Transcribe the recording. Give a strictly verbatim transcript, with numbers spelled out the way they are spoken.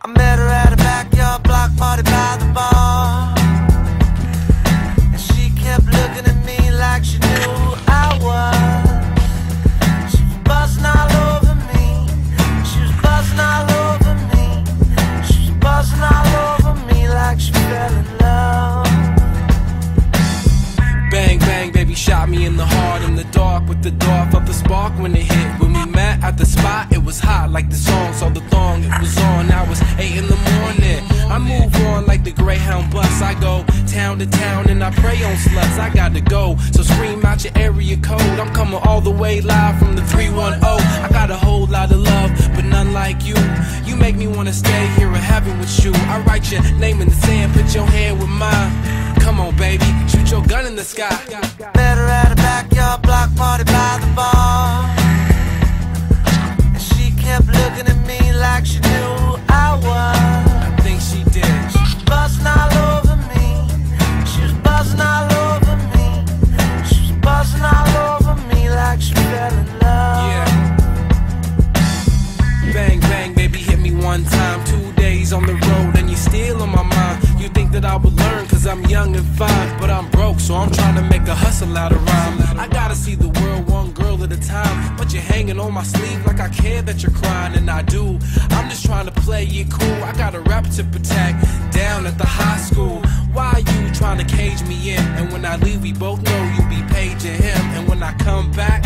I met her at a backyard block party by the bar, and she kept looking at me like she knew who I was. She was buzzing all over me. She was buzzing all over me. She was buzzing all over me like she fell in love. Bang, bang, baby shot me in the heart in the dark with the dart of the spark when it hit. When we met at the spot, it was hot like the song, so the thong it was on. I was eight in the morning. I move on like the Greyhound bus. I go town to town and I prey on sluts. I got to go, so scream out your area code. I'm coming all the way live from the three one zero. I got a whole lot of love, but none like you. You make me wanna stay here in heaven with you. I write your name in the sand, put your hand with mine. Come on, baby, shoot your gun in the sky. Met her at a backyard block party by the bar, and she kept looking at me like she knew who I was. I think she did. She was buzzing all over me. She was buzzing all over me. She was buzzing all over me like she fell in love. Yeah. Bang, bang, baby, hit me one time. Two days on the road and you still on my mind. You think that I would learn cause I'm young and fine, but I'm broke, so I'm trying to make a hustle out of rhyme. I gotta see the world one girl at a time, but you're hanging on my sleeve like I care that you're crying, and I do. I'm just trying to play it cool. I got a rap to protect down at the high school. Why are you trying to cage me in? And when I leave, we both know you be paging him. And when I come back,